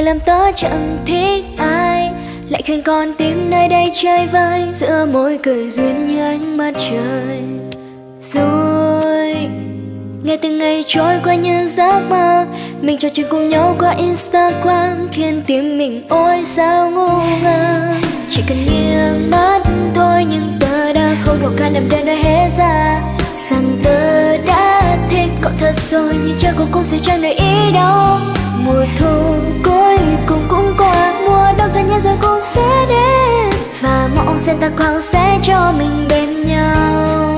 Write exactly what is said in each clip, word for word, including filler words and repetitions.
làm tớ chẳng thích ai, lại khiến con tim nơi đây chơi vơi, giữa môi cười duyên như ánh mặt trời. Rồi ngày từng ngày trôi qua như giấc mơ, mình trò chuyện cùng nhau qua Instagram, khiến tim mình ôi sao ngu ngơ. Chỉ cần nghiêng mắt thôi nhưng tớ đã không đủ can đảm để nói hết ra rằng tớ đã thích cậu thật rồi, nhưng chắc cô cũng sẽ chẳng để ý đâu. Mùa thu cuối cùng cũng qua, mùa đông thật nhanh rồi cũng sẽ đến, và mong Santa Claus sẽ cho mình bên nhau.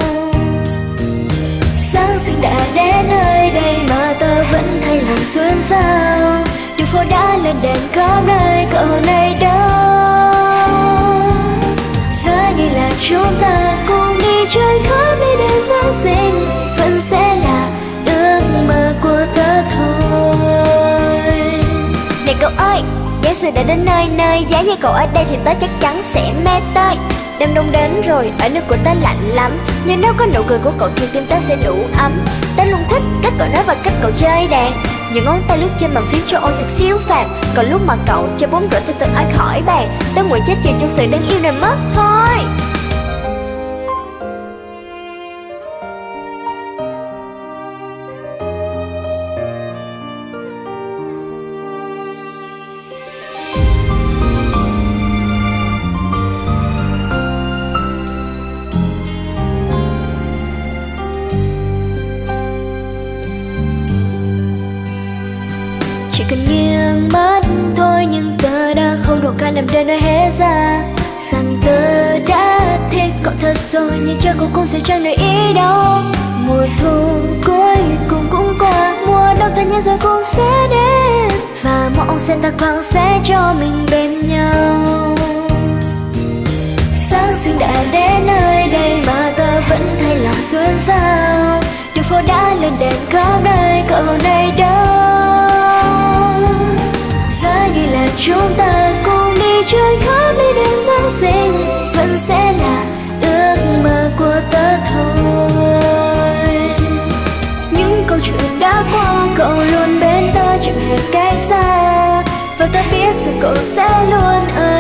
Giáng sinh đã đến nơi đây mà tớ vẫn thay lòng xuân sao, đường phố đã lên đèn khắp nơi, cậu này đâu. Giờ như là chúng ta cùng đi chơi khắp nơi đêm Giáng sinh, vẫn sẽ là ước mơ của tớ thôi. Này cậu ơi, Giáng sinh đã đến nơi nơi, giá như cậu ở đây thì tớ chắc chắn sẽ mê tơi. Đêm đông đến rồi, ở nước của tớ lạnh lắm, nhưng nếu có nụ cười của cậu thì tim tớ sẽ đủ ấm. Tớ luôn thích cách cậu nói và cách cậu chơi đàn, những ngón tay lướt trên bàn phím cho ôi thật siêu phàm. Còn lúc mà cậu chơi bóng rổ thì tớ ai khỏi bàn, tớ nguyện chết chìm trong sự đáng yêu này mất thôi. Chỉ cần nghiêng mắt thôi nhưng tớ đã không đủ can đảm để nói hết ra rằng tớ đã thích cậu thật rồi, nhưng chắc cậu cũng sẽ chẳng để ý đâu. Mùa thu cuối cùng cũng qua, mùa đông thật nhanh rồi cũng sẽ đến, và mong Santa Claus sẽ cho mình bên nhau. Giáng sinh đã đến nơi đây mà tớ vẫn thay lòng xuân sao, đường phố đã lên đèn khắp nơi, cậu này đâu. Giá như là chúng ta cùng đi chơi khắp nơi đêm Giáng sinh, vẫn sẽ là ước mơ của tớ thôi. Những câu chuyện đã qua, cậu luôn bên tớ chẳng hề cách xa, và tớ biết rằng cậu sẽ luôn ở